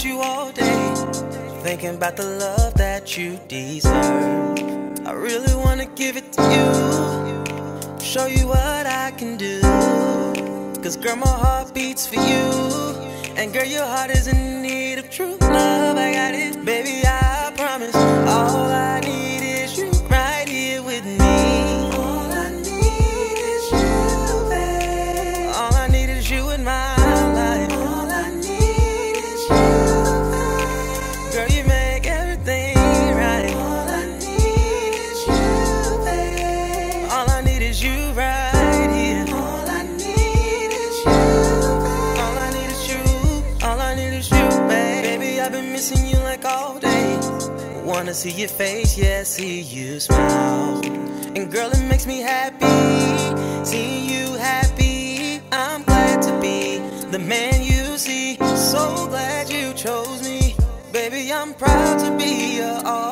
about you all day, thinking about the love that you deserve. I really wanna give it to you, show you what I can do. Cause girl, my heart beats for you, and girl, your heart is in need of true love. I got it, baby, I promise. All I need is you right here with me. All I need is you, babe. All I need is you in my life. All I need is you, babe. Girl, you make everything right. All I need is you, babe. All I need is you right here. All I need is you, babe. All I need is you. All I need is you, babe. Baby, I've been missing you like all day. Wanna see your face, yeah, see you smile. And girl, it makes me happy, seeing you happy. I'm glad to be the man you see. So glad you chose me. Baby, I'm proud to be your all.